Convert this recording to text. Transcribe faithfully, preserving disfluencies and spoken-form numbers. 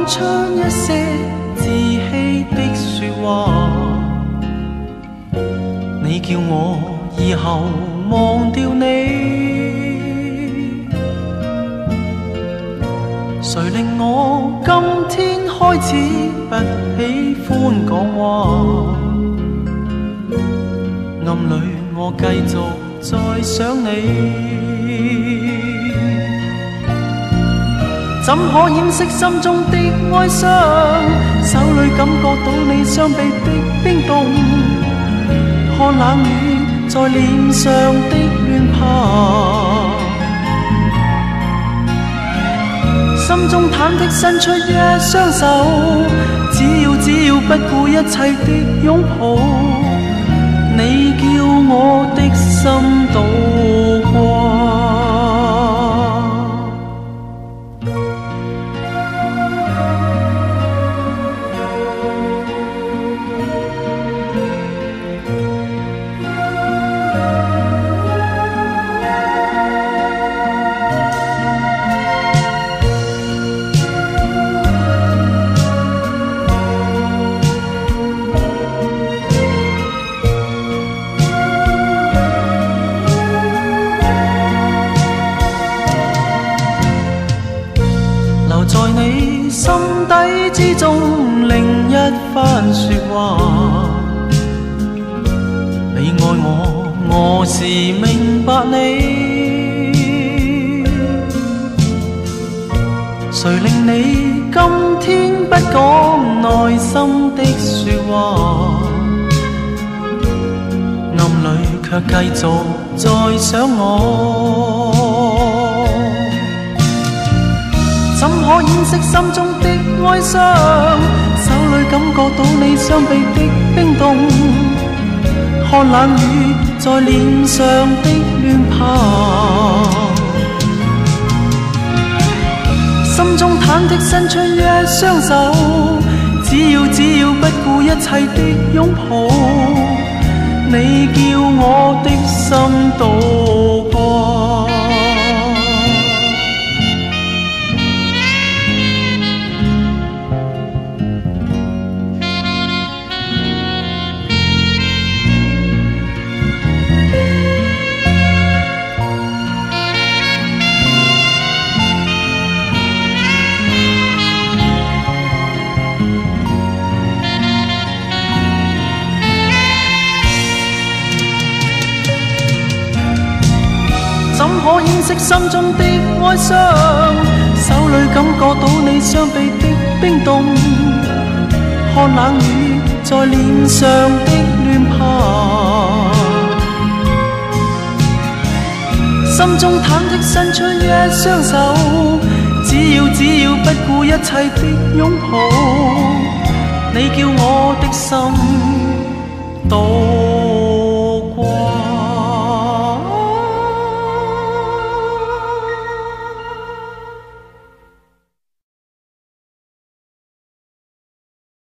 出一些自欺的說話，你叫我以後忘掉你，誰令我今天開始不喜歡講話？暗裏我繼續在想你，怎可掩飾心中的哀傷？手裏感覺到你雙臂的冰凍，看冷雨在臉上的亂爬，心中忐忑伸出一雙手，只要只要不顧一切的擁抱，你叫我的心渡過。心底之中另一番說話，你愛我，我是明白你，誰令你今天不講內心的說話，暗裏卻繼續在想我，怎可掩飾心中的哀傷？手裏感覺到你雙臂的冰凍，看冷雨在臉上的亂爬，心中忐忑伸出一雙手，只要只要不顧一切的擁抱，你叫我的心渡過。怎可掩飾心中的哀傷？手裏感覺到你雙臂的冰凍，看冷雨在臉上的亂爬，心中忐忑伸出一雙手，只要只要不顧一切的擁抱，你叫我的心